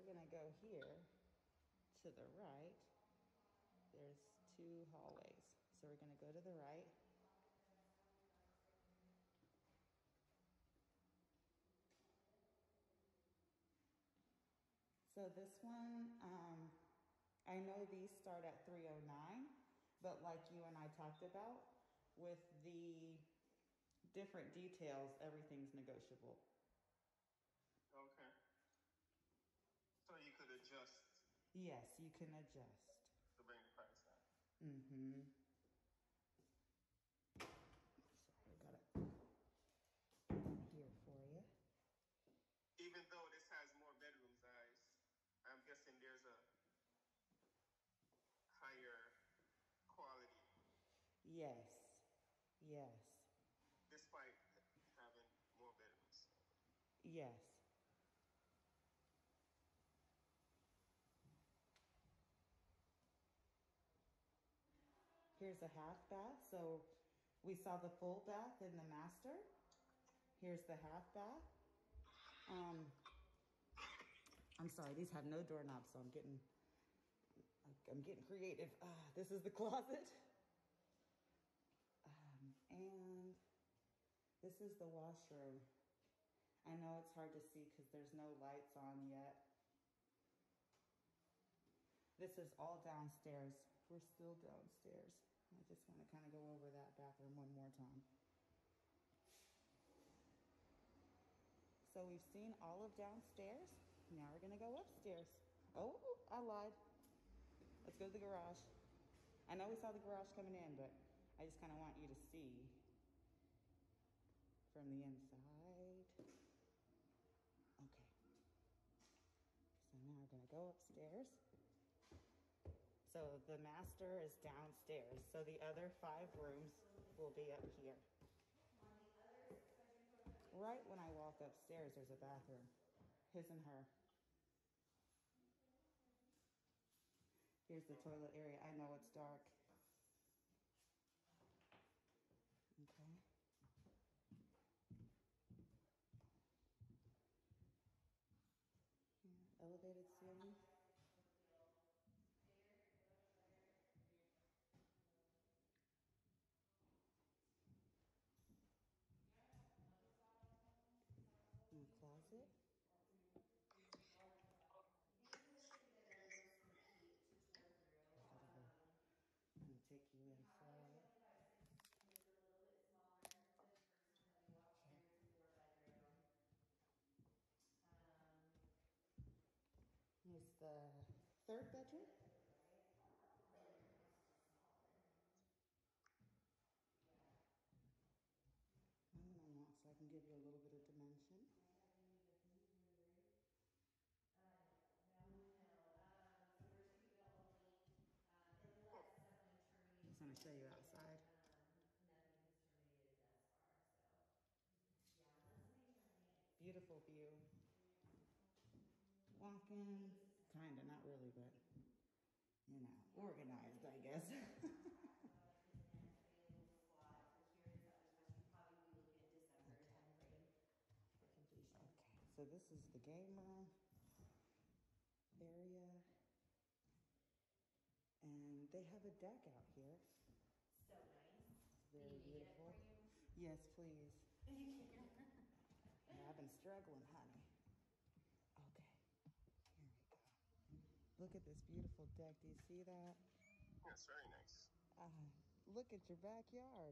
gonna go here to the right. There's 2 hallways. So we're gonna go to the right. So this one, I know these start at $309, but like you and I talked about, with the different details, everything's negotiable. Okay. So you could adjust. Yes, you can adjust. To bring the price down. Mm-hmm. So I got it here for you. Even though this has more bedrooms, I'm guessing there's a higher quality. Yes. Yes. Despite having more bedrooms. Yes. Here's a half bath. So we saw the full bath in the master. Here's the half bath. I'm sorry, these have no doorknobs, so I'm getting creative. This is the closet. And this is the washroom. I know it's hard to see because there's no lights on yet. This is all downstairs. We're still downstairs. I just want to kind of go over that bathroom one more time. So we've seen all of downstairs. Now we're gonna go upstairs. Oh, I lied. Let's go to the garage. I know we saw the garage coming in, but I just kind of want you to see from the inside. Okay. So now we're gonna go upstairs. So the master is downstairs. So the other 5 rooms will be up here. Right when I walk upstairs, there's a bathroom. His and her. Here's the toilet area. I know it's dark. Okay. Here, elevated ceiling. And a closet. I'm gonna take you inside. Here's the 3rd bedroom. So I can give you a little bit of dimension. Just want to show you outside. Beautiful view. Walking, kinda, not really, but you know, organized, I guess. Okay, so this is the game room area. And they have a deck out here. So nice. It's very beautiful. Yes, please. Yeah, I've been struggling, honey. Okay, here we go. Look at this beautiful deck. Do you see that? That's very nice. Look at your backyard.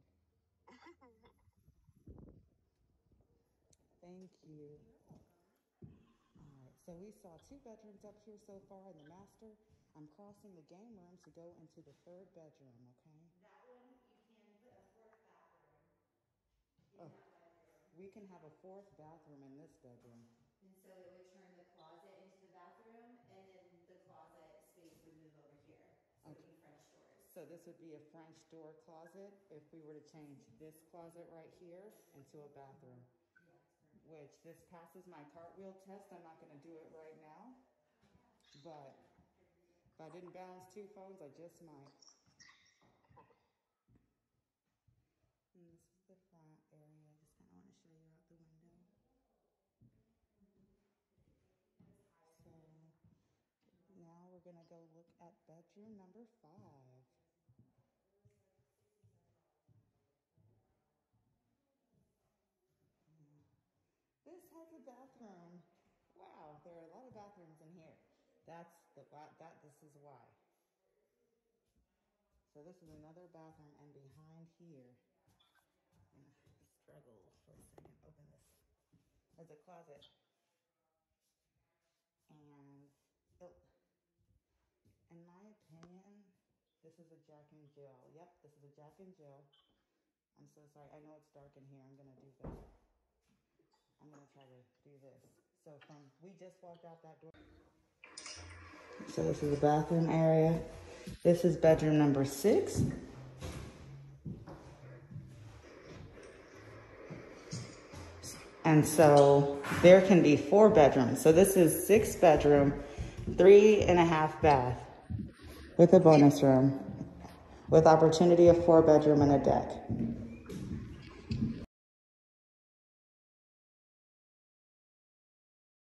Thank you. All right, so we saw 2 bedrooms up here so far in the master. I'm crossing the game room to go into the 3rd bedroom, okay? That one, you can put a 4th bathroom in that bedroom. We can have a 4th bathroom in this bedroom. And so it would turn the closet into the bathroom, and then the closet space would move over here. So it would be French doors. So this would be a French door closet if we were to change this closet right here into a bathroom. Which this passes my cartwheel test. I'm not going to do it right now. But if I didn't balance 2 phones, I just might. And this is the front area. I just kind of want to show you out the window. So gonna go look at bedroom number 5. This has a bathroom. Wow, there are a lot of bathrooms in here. This is why. So this is another bathroom, and behind here, I'm gonna struggle for a second, open this. There's a closet. And in my opinion, this is a Jack and Jill. Yep, this is a Jack and Jill. I'm so sorry. I know it's dark in here. I'm gonna do this. I'm gonna try to do this. So we just walked out that door. So this is the bathroom area. This is bedroom number 6. And so there can be 4 bedrooms. So this is 6 bedroom, 3.5 bath with a bonus room with opportunity of 4 bedroom and a deck.